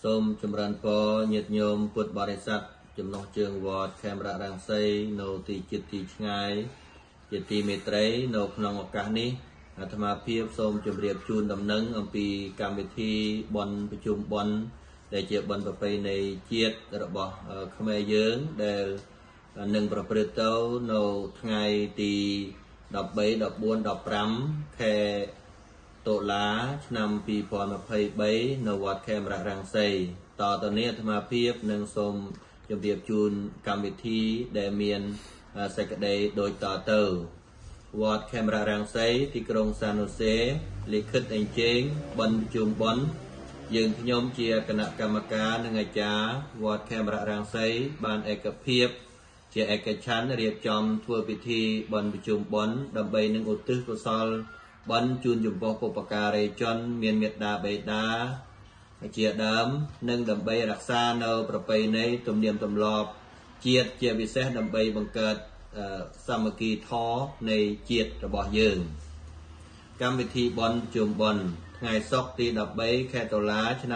សូមចម្រើនពរញាតិញោមពុទ្ធបរិស័ទចំណុះជើងវត្តខេមរៈរាំងសីនៅទីជិតទីឆ្ងាយជាទីមេត្រីនៅក្នុងឱកាសនេះអាត្មាភាពសូមជម្រាបជូនដំណឹងអំពីកម្មវិធីបុណ្យប្រជុំបុណ្យដែលជាបុណ្យប្រពៃណីជាតិរបស់ខ្មែរយើងដែលនឹងប្រព្រឹត្តទៅនៅថ្ងៃទី13 14 15ខែតុលាឆ្នាំ2023នៅវត្តខេមរៈរាំងសីតទៅនេះអាត្មាភាពនឹងសូមជម្រាបជូនកម្មវិធីដែលមានសេចក្តីដូចតទៅវត្តខេមរៈរាំងសីទីក្រុងសានណូសេលិខិតអញ្ជើញបុណ្យប្រជុំបុណ្យយើងខ្ញុំជាគណៈកម្មការនិងអាចារ្យវត្តខេមរៈរាំងសីបានឯកភាពជាឯកច្ឆន្ទរៀបចំធ្វើពិធីបុណ្យប្រជុំបុណ្យដើម្បីនឹងឧទ្ទិសកុសលបុណ្យជូនចំពោះបុព្វការីជនមានមេត្តាបិតាជាដើមនិងដើម្បីរក្សានៅប្រពៃណីទំនៀមទម្លាប់ជាតិជាពិសេសដើម្បីបង្កើតសាមគ្គីធម៌នៃជាតិរបស់យើងកម្មវិធីបុណ្យប្រជុំបុណ្យថ្ងៃសុក្រទី13ខែតុលាឆ្នាំ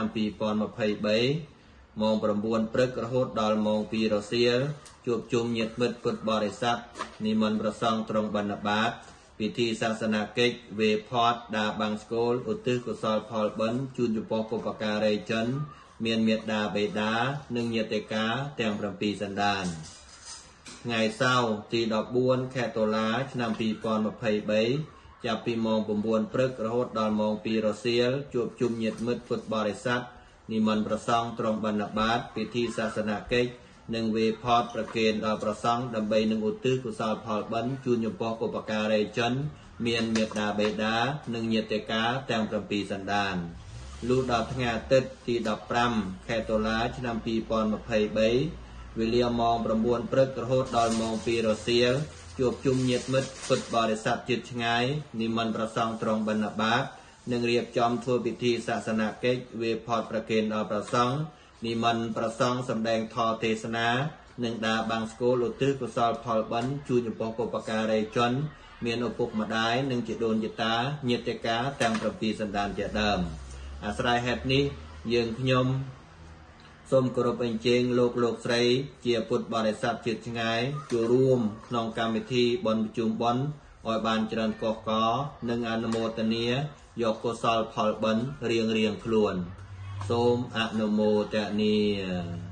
2023ម៉ោង 9 ព្រឹករហូតដល់ម៉ោង 2 រសៀលជួបជុំញាតិមិត្តពុទ្ធបរិស័ទនិមន្តព្រះសង្ឃត្រង់បណ្ឌបាតពិធីសាសនាកិច្ចវេផតដាបាំងស្គលឧទ្ទិសកុសលផលបុណ្យជូនចំពោះបុព្វការីជនមានមេត្តាបិតានិងញាតិកាទាំង7សន្តានថ្ងៃសៅរ៍ទី14ខែតុលាឆ្នាំ2023ចាប់ពីម៉ោង 9 ព្រឹករហូតដល់ម៉ោង 2 រសៀលជួបជុំញាតិមិត្តពុទ្ធបរិស័ទនិមន្តព្រះសង្ឃត្រង់បណ្ឌបាតពិធីសាសនាកិច្ចនិងវេផតប្រគេនដល់ព្រះសង្ឃដើម្បីនឹងឧទ្ទិសកុសលផលបុណ្យជូនចំពោះបុព្វការីជនមានមេត្តាបិតានិងញាតិកាទាំង7សន្តានលុះដល់ថ្ងៃអាទិត្យទី15ខែតុលាឆ្នាំ2023វេលាម៉ោង 9 ព្រឹករហូតដល់ម៉ោង 2 រសៀលជួបជុំញាតិមិត្តពុទ្ធបរិស័ទជិតឆ្ងាយនិមន្តព្រះសង្ឃត្រង់បណ្ឌបាតនិងរៀបចំធ្វើពិធីសាសនាកិច្ចវេផតប្រគេនដល់ព្រះសង្ឃនិមន្តព្រះសង្ឃសម្ដែងធម៌ទេសនានិងដាបាំងស្គលឧទ្ទិសកុសលផលបុណ្យជូនចំពោះបុព្វការីជនមានឪពុកម្ដាយនិងជីដូនជីតាញាតិកាទាំង7សន្តានជាដើមអាស្រ័យហេតុនេះយើងខ្ញុំសូមគោរពអញ្ជើញលោកស្រីជាពុទ្ធបរិស័ទជាតិឆ្ងាយចូលរួមក្នុងកម្មវិធីបុណ្យប្រជុំបុណ្យឲ្យបានច្រើនកុសកនិងអនុមោទនាយកកុសលផលបុណ្យរៀងខ្លួនសូមអនុមោទនា